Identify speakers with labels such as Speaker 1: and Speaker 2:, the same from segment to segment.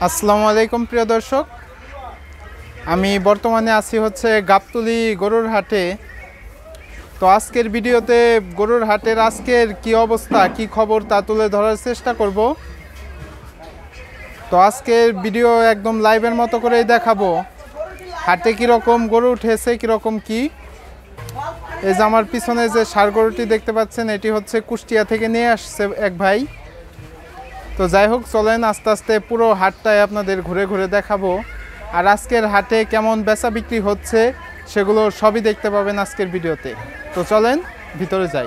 Speaker 1: আসসালামু আলাইকুম প্রিয় দর্শক, আমি বর্তমানে আছি হচ্ছে গাবতলী গরুর হাটে। তো আজকের ভিডিওতে গরুর হাটের আজকের কি অবস্থা, কি খবর তা তুলে ধরার চেষ্টা করব। তো আজকের ভিডিও একদম লাইভের মতো করেই দেখাবো হাটে কীরকম গরু উঠেছে, কীরকম কি। এই যে আমার পিছনে যে ষাঁড় গরুটি দেখতে পাচ্ছেন, এটি হচ্ছে কুষ্টিয়া থেকে নিয়ে আসছে এক ভাই। তো যাই হোক, চলেন আস্তে আস্তে পুরো হাটটায় আপনাদের ঘুরে ঘুরে দেখাবো। আর আজকের হাটে কেমন বেচা বিক্রি হচ্ছে সেগুলো সবই দেখতে পাবেন আজকের ভিডিওতে। তো চলেন ভিতরে যাই।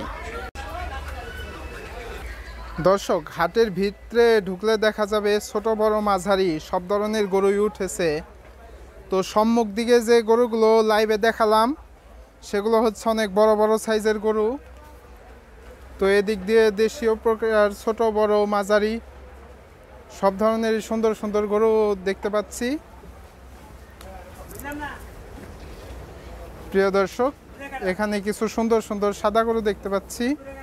Speaker 1: দর্শক, হাটের ভিতরে ঢুকলে দেখা যাবে ছোট বড় মাঝারি সব ধরনের গরুই উঠেছে। তো সম্মুখ দিকে যে গরুগুলো লাইভে দেখালাম সেগুলো হচ্ছে অনেক বড় বড় সাইজের গরু। তো এদিক দিয়ে দেশীয় প্রকার ছোট বড় মাঝারি সব ধরনের সুন্দর সুন্দর গরু দেখতে পাচ্ছি। প্রিয় দর্শক, এখানে কিছু সুন্দর সুন্দর সাদা গরু দেখতে পাচ্ছি।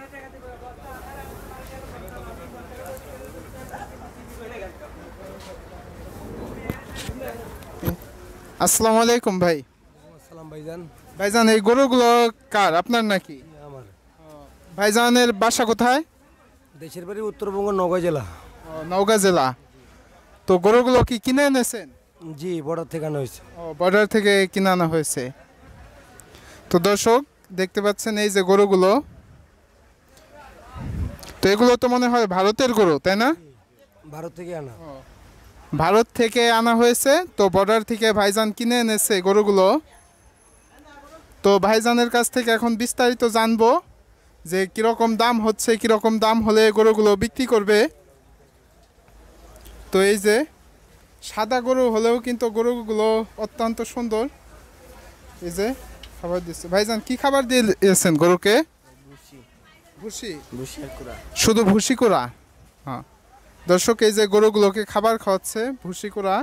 Speaker 1: আসসালামু আলাইকুম ভাই।
Speaker 2: আসসালাম ভাইজান।
Speaker 1: ভাইজান, এই গরুগুলো কার, আপনার নাকি?
Speaker 2: আমার।
Speaker 1: ভাইজানের বাসা কোথায়?
Speaker 2: দেশের বাড়ি উত্তরবঙ্গ নওগাঁ জেলা।
Speaker 1: নওগাঁ জেলা। তো গরুগুলো কি কিনে এনেছেন?
Speaker 2: জি, বর্ডার থেকে আনা হয়েছে।
Speaker 1: বর্ডার থেকে কিনে আনা হয়েছে। তো দর্শক দেখতে পাচ্ছেন এই যে গরুগুলো, তো এগুলো তো মনে হয় ভারতের গরু, তাই না?
Speaker 2: ভারত থেকে আনা।
Speaker 1: ভারত থেকে আনা হয়েছে। তো বর্ডার থেকে ভাইজান কিনে এনেছে গরুগুলো। তো ভাইজানের কাছ থেকে এখন বিস্তারিত জানবো যে কীরকম দাম হচ্ছে, কীরকম দাম হলে গরুগুলো বিক্রি করবে। তো এই যে সাদা গরু হলেও কিন্তু গরুগুলো অত্যন্ত সুন্দর। এই যে খাবার দিচ্ছে ভাইজান, কি খাবার দিয়েছেন গরুকে? ভুসি। শুধু ভুসি কোড়া? হ্যাঁ দর্শক, এই যে গরুগুলোকে খাবার খাওয়াচ্ছে ভুসি কোড়া।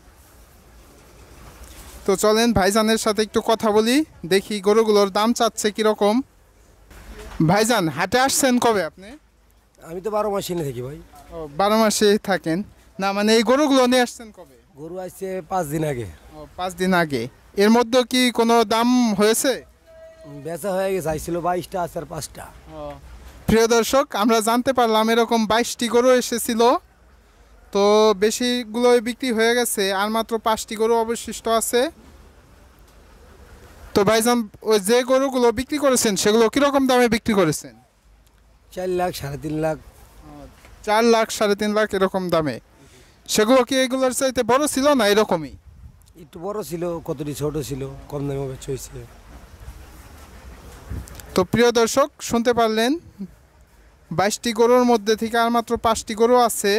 Speaker 1: তো চলেন ভাইজানের সাথে একটু কথা বলি, দেখি গরুগুলোর দাম চাচ্ছে কিরকম। ভাইজান, হাটে আসছেন কবে আপনি?
Speaker 2: আমি তো 12 মাস এনে থাকি ভাই।
Speaker 1: 12 মাসে থাকেন না? মানে এই গরুগুলো নিয়ে আসছেন কবে?
Speaker 2: গরু আসছে 5 দিন আগে।
Speaker 1: 5 দিন আগে। এর মধ্যে কি কোনো দাম হয়েছে?
Speaker 2: বেচা হয়ে গেছে, আইছিল 22টা, আছে আর 5টা।
Speaker 1: প্রিয় দর্শক, আমরা জানতে পারলাম এরকম 22টি গরু এসেছিল। তো বেশিগুলোই বিক্রি হয়ে গেছে, আর মাত্র 5টি গরু অবশিষ্ট আছে। তো ভাইজান, ওই যে গরুগুলো বিক্রি করেছেন সেগুলো কিরকম দামে বিক্রি করেছেন?
Speaker 2: 4 লাখ, 3.5 লাখ।
Speaker 1: 4 লাখ, 3.5 লাখ এরকম দামে। সেগুলো কি এগুলোর চাইতে বড় ছিল না এরকমই?
Speaker 2: একটু বড় ছিল, কতটি ছোট ছিল, কম দামে বেচা হয়েছে।
Speaker 1: তো প্রিয় দর্শক, শুনতে পারলেন 22টি গরুর মধ্যে থেকে আর মাত্র 5টি গরু আছে।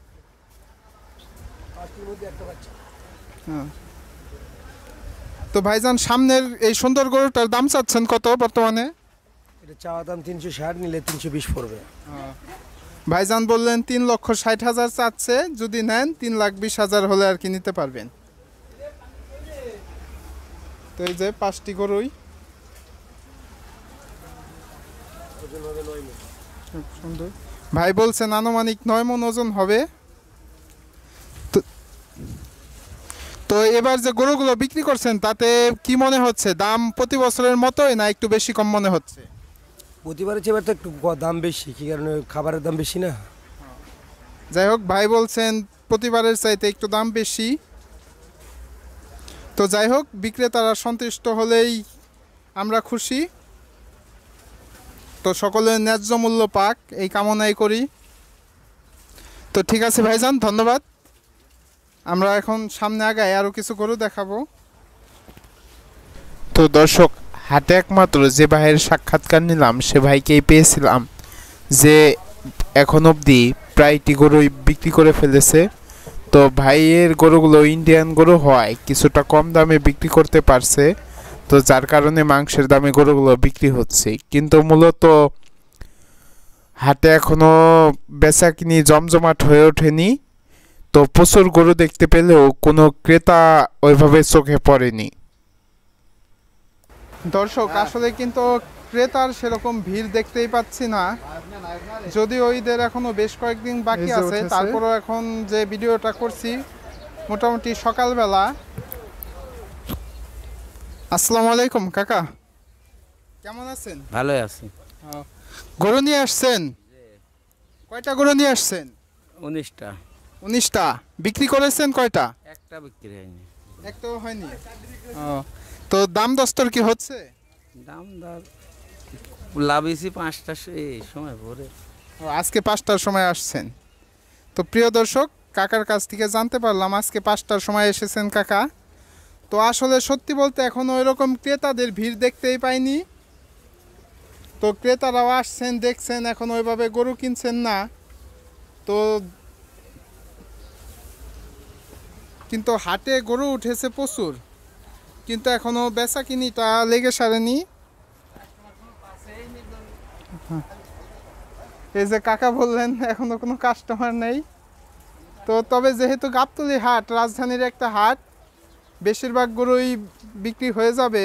Speaker 1: তো ভাইজান, সামনের এই সুন্দর গরুটার দাম চাচ্ছেন কত বর্তমানে?
Speaker 2: এটা চাওয়া দাম 360, নিলে 320 পড়বে।
Speaker 1: ভাইজান বললেন 3,60,000 চাচ্ছে, যদি নেন 3,20,000 হলে আর কি নিতে পারবেন। তো এই যে 5টি গরুই সুন্দর। ভাই বলছেন আনুমানিক 9 মণ ওজন হবে। তো এবার যে গরুগুলো বিক্রি করছেন তাতে কি মনে হচ্ছে, দাম প্রতি বছরের মতোই না একটু বেশি কম মনে হচ্ছে?
Speaker 2: প্রতিবারের চেয়ে এবার তো একটু দাম বেশি, কি কারণে? খাবারের দাম বেশি না।
Speaker 1: যাই হোক, ভাই বলছেন প্রতিবারের চাইতে একটু দাম বেশি। তো যাই হোক, বিক্রেতারা সন্তুষ্ট হলেই আমরা খুশি। তো সকলের ন্যায্য মূল্য পাক এই কামনাই করি। তো ঠিক আছে ভাইজান, ধন্যবাদ। আমরা এখন সামনে আগাই, আরও কিছু গরু দেখাবো। তো দর্শক, হাটে একমাত্র যে ভাইয়ের সাক্ষাৎকার নিলাম সে ভাইকেই পেয়েছিলাম, যে এখন অবধি প্রায়টি গরু বিক্রি করে ফেলেছে। তো ভাইয়ের গরুগুলো ইন্ডিয়ান গরু হওয়ায় কিছুটা কম দামে বিক্রি করতে পারছে। তো যার কারণে মাংসের দামে গরুগুলো বিক্রি হচ্ছে, কিন্তু মূলত হাটে এখনো বেচা কিনি জমজমাট হয়ে ওঠেনি। তো প্রচুর গরু দেখতে পেলেও কোনো ক্রেতা ওইভাবে চোখে পড়েনি। দর্শক, আসলে কিন্তু ক্রেতার সেরকম ভিড় দেখতেই পাচ্ছি না, যদিও ঈদের এখনো বেশ কয়েকদিন বাকি আছে। তারপরও এখন যে ভিডিওটা করছি মোটামুটি সকালবেলা। আসসালামু আলাইকুম কাকা, কেমন আছেন?
Speaker 3: ভালোই আছি।
Speaker 1: গরু নিয়ে আসছেন? কয়টা গরু নিয়ে আসছেন?
Speaker 3: 19টা।
Speaker 1: 19টা। বিক্রি করেছেন কয়টা?
Speaker 3: একটা বিক্রি হয়নি।
Speaker 1: একটাও হয়নি। তো দাম দস্তর কি হচ্ছে?
Speaker 3: দাম দর লাভিয়েছি 5টা এই সময় ভোরে।
Speaker 1: আজকে 5টার সময় আসছেন। তো প্রিয় দর্শক, কাকার কাছ থেকে জানতে পারলাম আজকে 5টার সময় এসেছেন কাকা। তো আসলে সত্যি বলতে এখনও ওইরকম ক্রেতাদের ভিড় দেখতেই পাইনি। তো ক্রেতারাও আসছেন, দেখছেন, এখন ওইভাবে গরু কিনছেন না। তো কিন্তু হাটে গরু উঠেছে প্রচুর, কিন্তু এখনও বেচা কিনিটা লেগে সারেনি। এই যে কাকা বললেন এখনো কোনো কাস্টমার নেই। তো তবে যেহেতু গাবতলী হাট রাজধানীর একটা হাট, বেশিরভাগ গরুই বিক্রি হয়ে যাবে।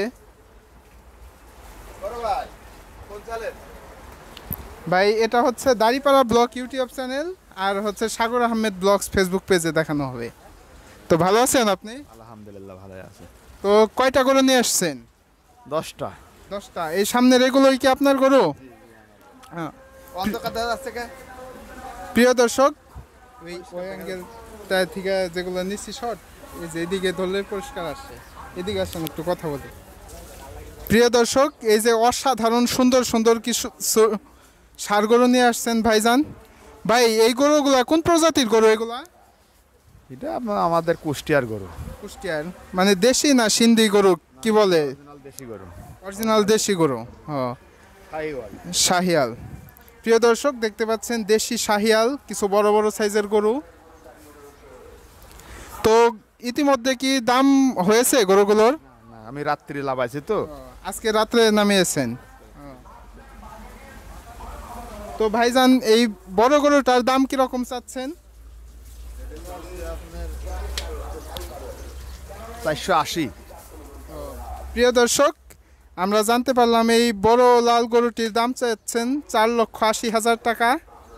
Speaker 1: ভাই এটা হচ্ছে দাড়িপাড়া ব্লগ ইউটিউব চ্যানেল, আর হচ্ছে সাগর আহমেদ ব্লগস ফেসবুক পেজে দেখানো হবে। তো ভালো আছেন আপনি?
Speaker 4: আলহামদুলিল্লাহ ভালো আছে।
Speaker 1: তো কয়টা গরু নিয়ে আসছেন?
Speaker 4: 10টা।
Speaker 1: 10টা। এই সামনের এগুলোই কি আপনার গরু? হ্যাঁ।
Speaker 4: অন্ধকার দেখা যাচ্ছে কে?
Speaker 1: প্রিয় দর্শক, ওই অ্যাঙ্গেলটা থেকে যেগুলো নিচ্ছি শর্ট, এই যে এদিকে ধরলে পরিষ্কার আসছে, এদিকে আসেন একটু কথা বলি। প্রিয় দর্শক, এই যে অসাধারণ সুন্দর সুন্দর কিছু ষাঁড় গরু নিয়ে আসছেন ভাইজান। ভাই এই গরুগুলা কোন প্রজাতির গরু এগুলা?
Speaker 4: এটা আমাদের কুষ্টিয়ার গরু।
Speaker 1: কুষ্টিয়ার মানে দেশি না সিন্ধি গরু কি বলে?
Speaker 4: দেশি গরু।
Speaker 1: অরিজিনাল দেশি গরু। হ্যাঁ,
Speaker 4: শাহিওয়াল।
Speaker 1: শাহিয়াল। প্রিয় দর্শক দেখতে পাচ্ছেন দেশি শাহিয়াল, কিছু বড় বড় সাইজের গরু। তো ইতিমধ্যে কি দাম হয়েছে গরুগুলোর?
Speaker 4: না, আমি রাত্রি লাভাইছি তো।
Speaker 1: আজকে রাত্রে নামিয়েছেন। তো ভাইজান এই বড় গরুটার দাম কিরকম চাচ্ছেন?
Speaker 4: 480।
Speaker 1: প্রিয় দর্শক, আমরা জানতে পারলাম এই বড় লাল গরুটির দাম চাচ্ছেন 4,80,000 টাকা।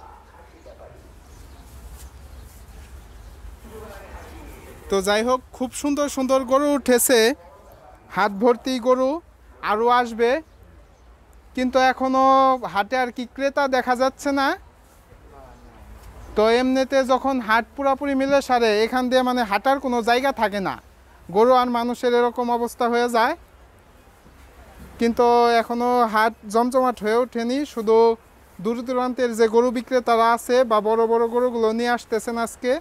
Speaker 1: তো যাই হোক, খুব সুন্দর সুন্দর গরু উঠেছে, হাট ভর্তি গরু, আরও আসবে, কিন্তু এখনো হাটে আর কি ক্রেতা দেখা যাচ্ছে না। তো এমনিতে যখন হাট পুরাপুরি মিলে সারে, এখান দিয়ে মানে হাঁটার কোনো জায়গা থাকে না, গরু আর মানুষের এরকম অবস্থা হয়ে যায়। কিন্তু এখনো হাট জমজমাট হয়ে ওঠেনি, শুধু দূর দূরান্তের যে গরু বিক্রেতারা আছে বা বড় বড় গরুগুলো নিয়ে আসতেছেন আজকে।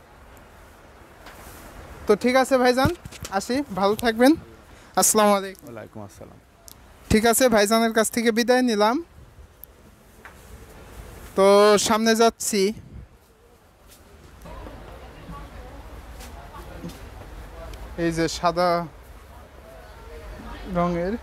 Speaker 1: তো ঠিক আছে ভাইজান, আসি, ভালো থাকবেন। আসসালামু আলাইকুম।
Speaker 4: ওয়ালাইকুম আসসালাম।
Speaker 1: ঠিক আছে, ভাইজানের কাছ থেকে বিদায় নিলাম। তো সামনে যাচ্ছি। এই যে সাদা রঙের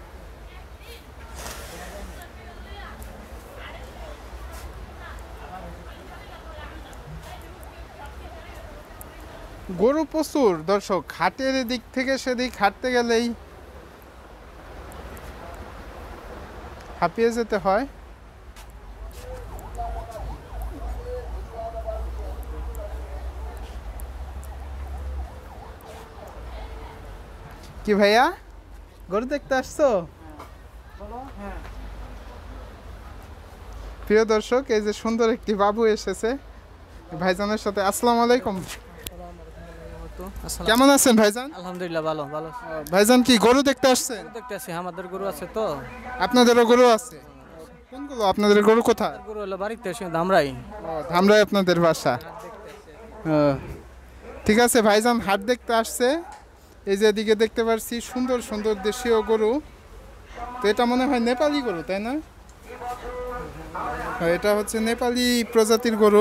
Speaker 1: গরু প্রচুর দর্শক, হাটের দিক থেকে সেদিক হাঁটতে গেলেই হাঁপিয়ে যেতে হয়। কি ভাইয়া, গরু দেখতে আসছো? প্রিয় দর্শক, এই যে সুন্দর একটি বাবু এসেছে ভাইজানের সাথে। আসসালামু আলাইকুম। কেমন আছেন ভাইজান?
Speaker 5: আলহামদুলিল্লাহ ভালো ভালো।
Speaker 1: ভাইজান কি গরু দেখতে আসছেন?
Speaker 5: দেখতে আছি, আমাদের গরু আছে তো।
Speaker 1: আপনাদেরও গরু আছে? কোনগুলো আপনাদের গরু? কোথায়?
Speaker 5: গরু হলো বাড়িতে এসে ধামরাই।
Speaker 1: ধামরাই আপনাদের বাসা? ঠিক আছে ভাইজান, হাট দেখতে আসছে। এই যে এদিকে দেখতে পাচ্ছি সুন্দর সুন্দর দেশীয় গরু। তো এটা মনে হয় নেপালি গরু, তাই না? এটা হচ্ছে নেপালি প্রজাতির গরু।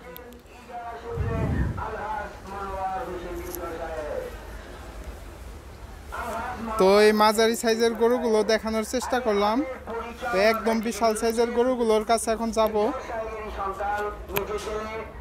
Speaker 1: তো এই মাঝারি সাইজের গরুগুলো দেখানোর চেষ্টা করলাম। তো একদম বিশাল সাইজের গরুগুলোর কাছে এখন যাব।